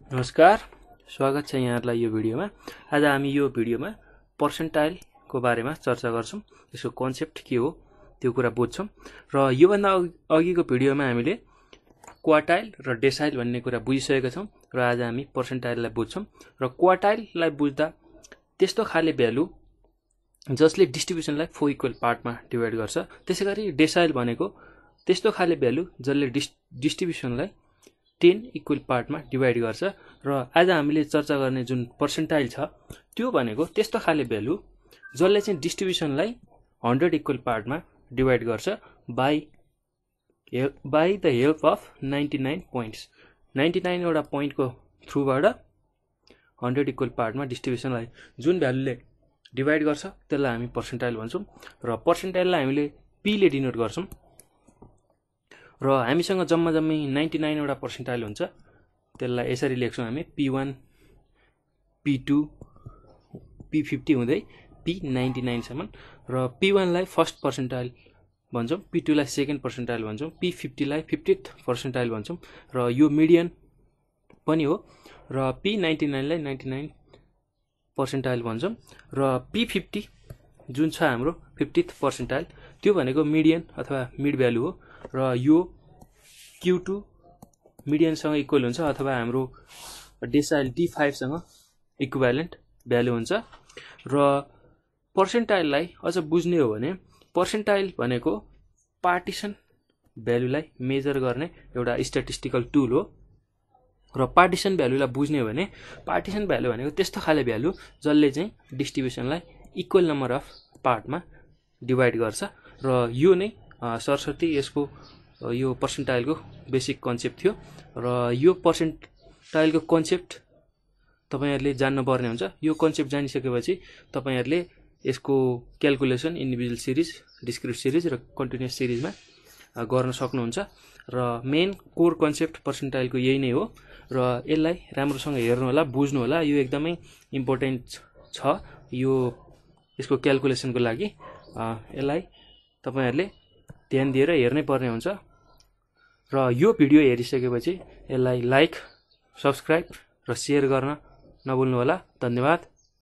नमस्कार, स्वागत छ यहाँहरुलाई यो भिडियोमा। आज हामी यो भिडियोमा पर्सेन्टाइलको बारेमा चर्चा गर्छौं। यसको कन्सेप्ट के हो त्यो कुरा बुझ्छौं र योभन्दा अघिको भिडियोमा हामीले क्वार्टाइल र डेसाइल भन्ने कुरा बुझिसकेका छौं र आज हामी पर्सेन्टाइललाई बुझ्छौं र क्वार्टाइललाई बुझ्दा त्यस्तो खाले भ्यालु जसले डिस्ट्रिब्युसनलाई 4 इक्वल पार्टमा डिभाइड गर्छ। त्यसैगरी डेसाइल भनेको त्यस्तो खाले भ्यालु जसले डिस्ट्रिब्युसनलाई 10 इक्वल पार्टमा डिभाइड गर्छ र आज हामीले चर्चा गर्ने जुन पर्सेन्टाइल छ त्यो भनेको त्यस्तो खाले भ्यालु जसले चाहिँ डिस्ट्रिब्युसनलाई 100 इक्वल पार्टमा डिभाइड गर्छ by the help of 99 points. 99 वटा पोइन्टको थ्रुबाट 100 इक्वल पार्टमा डिस्ट्रिब्युसनलाई जुन भ्यालुले डिभाइड गर्छ त्यसलाई हामी पर्सेन्टाइल भन्छौं र पर्सेन्टाइललाई हामीले p ले डिनोट गर्छौं र हामीसँग जम्मै 99 वटा पर्सेन्टाइल हुन्छ। त्यसलाई यसरी लेख्छौं हामी p1 p2 p50 हुँदै p99 सम्म र p1 लाई फर्स्ट पर्सेन्टाइल भन्छौं, p2 लाई सेकेन्ड पर्सेन्टाइल भन्छौं, p50 लाई 50th पर्सेन्टाइल भन्छौं र यो मिडियन पनि हो र p99 लाई 99 पर्सेन्टाइल भन्छौं र p50 जुन छ हाम्रो 50th पर्सेन्टाइल त्यो भनेको मिडियन अथवा मिड भ्यालु हो र यो Q2 मिडियन सँग इक्वल हुन्छ अथवा हाम्रो डेसाइल D5 सँग इक्विभ्यालेन्ट भ्यालु हुन्छ र पर्सेन्टाइललाई अझ बुझ्ने हो भने पर्सेन्टाइल भनेको पार्टिसन भ्यालुलाई मेजर गर्ने एउटा स्ट्याटिस्टिकल टुल हो र पार्टिसन भ्यालुलाई बुझ्ने हो भने पार्टिसन भ्यालु भनेको त्यस्तो खाले भ्यालु जसले चाहिँ डिस्ट्रिब्युसनलाई इक्वल नम्बर अफ पार्टमा डिभाइड गर्छ र यो नै सरस्वती यसको यो पर्सेन्टाइलको बेसिक कन्सेप्ट थियो र यो पर्सेन्टाइलको कन्सेप्ट तपाईहरुले जान्न पर्ने हुन्छ। यो कन्सेप्ट जानिसकेपछि तपाईहरुले यसको calculation individual series, discrete series र कन्टिन्युअस सिरिजमा गर्न सक्नुहुन्छ र मेन कोर कन्सेप्ट पर्सेन्टाइलको यही नै हो र यसलाई राम्रोसँग हेर्नु होला, बुझ्नु होला। यो एकदमै इम्पोर्टेन्ट छ यो यसको क्याल्कुलेसनको लागि। यसलाई तपाईहरुले ध्यान दिएर हेर्नै पर्ने हुन्छ र यो भिडियो हेरिसकेपछि यसलाई लाइक, सब्स्क्राइब र शेयर गर्न नभुल्नु होला। धन्यवाद।